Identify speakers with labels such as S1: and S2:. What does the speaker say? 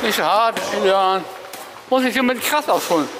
S1: Ist hart, ja. Muss ich hier mit krass ausholen.